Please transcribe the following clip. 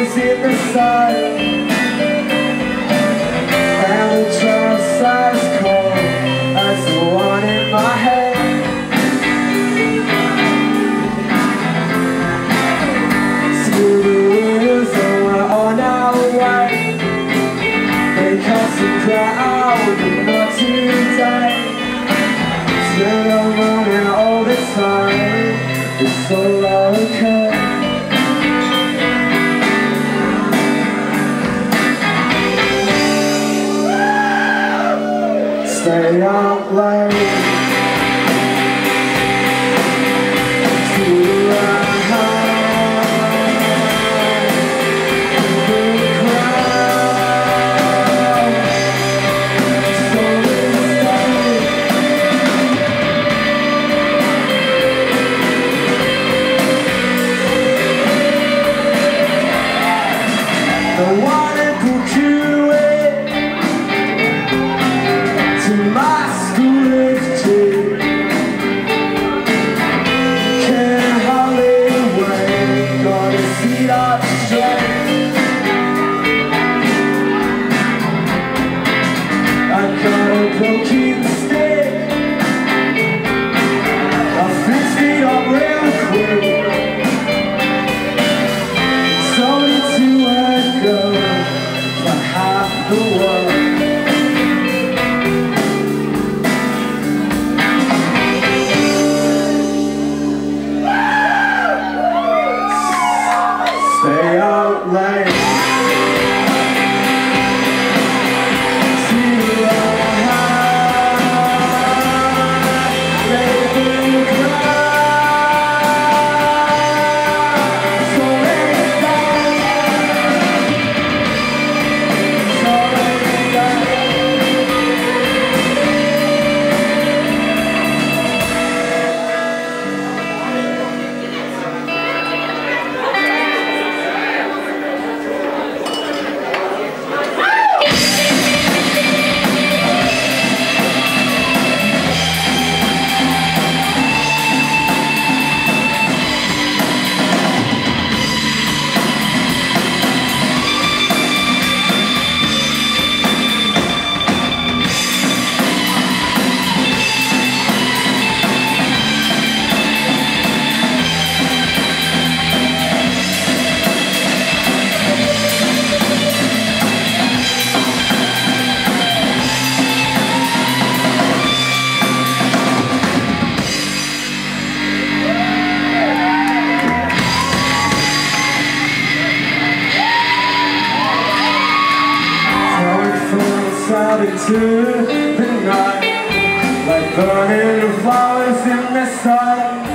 days in the sun, and the drums as cold as the one in my head. Still the wheels are on our way, because we're proud but not today. Still I'm running all the time, it's all okay. Stay out late to run high in the crowd. So the one that put you to my school age too. Can't hardly wait, gotta see up straight. I got a broken stick, I fixed it up real quick. Sold it to a girl for half the world. Stay out late to run high, make the crowd. So it's done, so it's done. Out into the night, like burning flowers in the sun.